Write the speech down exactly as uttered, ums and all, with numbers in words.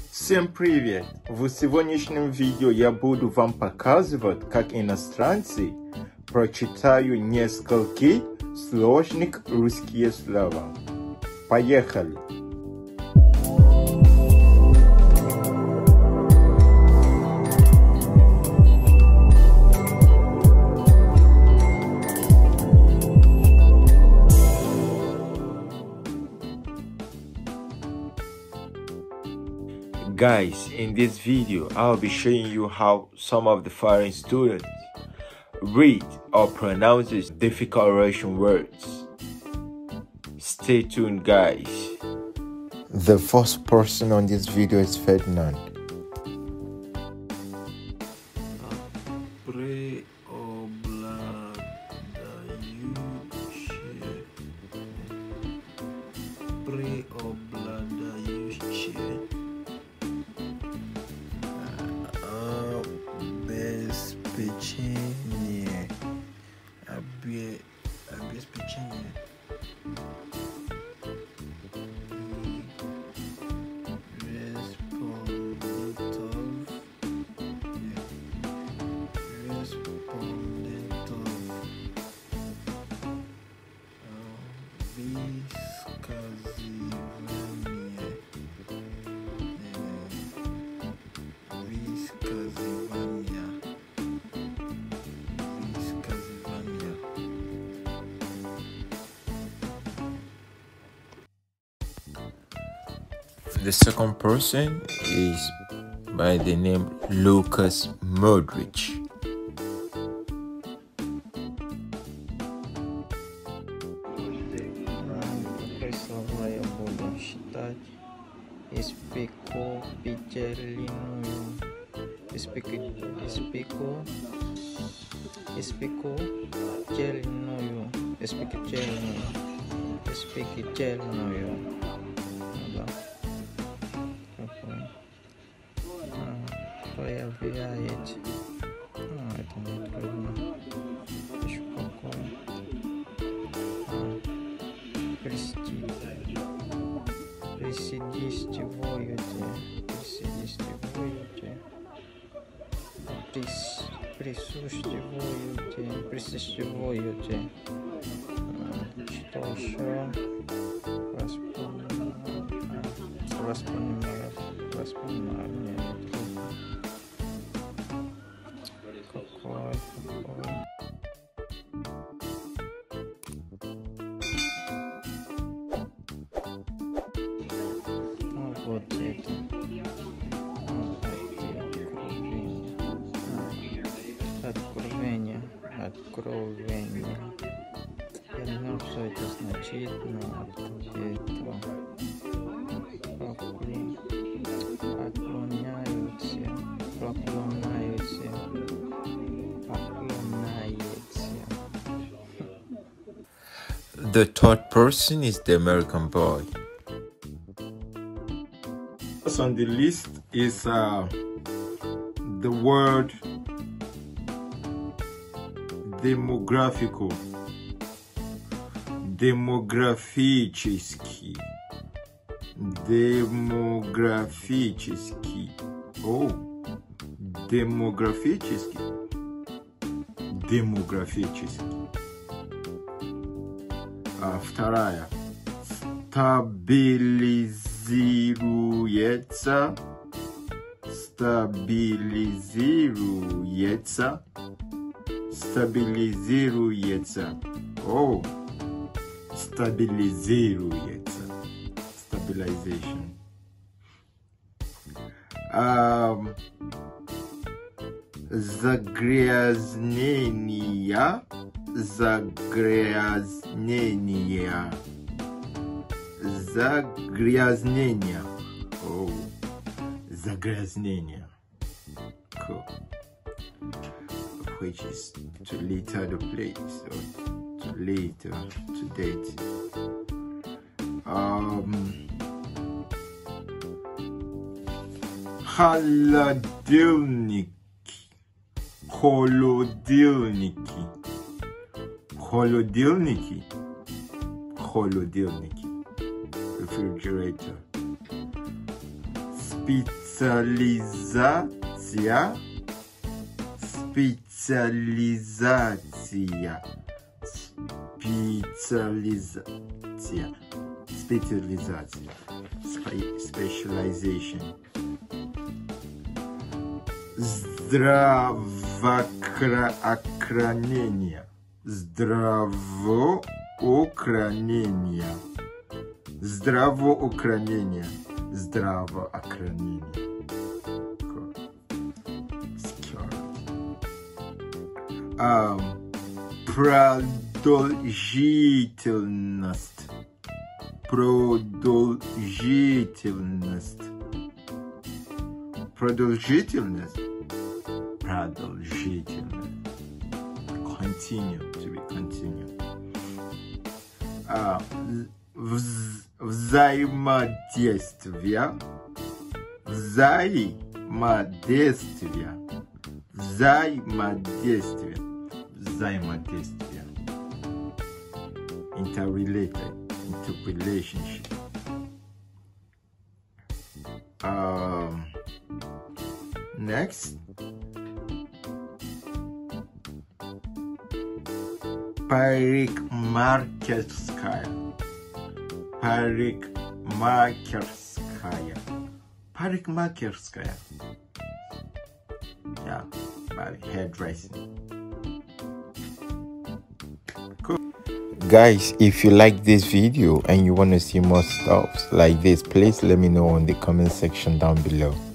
Всем привет! В сегодняшнем видео я буду вам показывать, как иностранцы прочитают несколько сложных русские слова. Поехали! Guys, in this video, I'll be showing you how some of the foreign students read or pronounce difficult Russian words. Stay tuned, guys. The first person on this video is Ferdinand. Обеспечение, обе, обеспечение, респондентов, респондентов, высказывание, The second person is by the name Lucas Modric. Какие слова я буду считать? Испеку печерливую, испеку, испеку, испеку чельную, испеку чельную, испеку чельную. Проявляете. Ну, это не трудно. Еще какое. А, присти. Присидистивуете. Присидистивуете. Прис, присуществуете. Присуществуете. Что еще? Воспоминаю. Воспоминаю. Воспоминаю. Мне не трудно. Какой, какой. Ну вот это. Вот откровение. Откровение. Я не знаю, что это значит, но это. Поклоняются. Поклоняются. The third person is the American boy. On the list is uh, the word демографику. Демографический. Демографический. О, демографический. Демографический. А вторая. Стабилизируется. Стабилизируется. Стабилизируется. О, стабилизируется. Stabilization. Um, загрязнение. Загрязнение. Загрязнение. Oh, загрязнение. Cool. Which is to litter the place or to litter, to date. Um, холодильник. Холодильники. Холодильники. Холодильники. Refrigerator. Специализация. Специализация. Специализация. Специализация. Specialization. Здравоохранение. Здравоохранение. Здравоохранение. Здравоохранение. Security. Um, продолжительность. Продолжительность. Продолжительность. Продолжительность. Continue, to be continued. Uh, вз, взаимодействие. Взаимодействие. Взаимодействие. Взаимодействие. Interrelated. Into relationship. Um, next. Парикмахерская. Парикмахерская. Парикмахерская. Yeah, hairdressing. Cool. Guys, if you like this video and you want to see more stuff like this, please let me know in the comment section down below.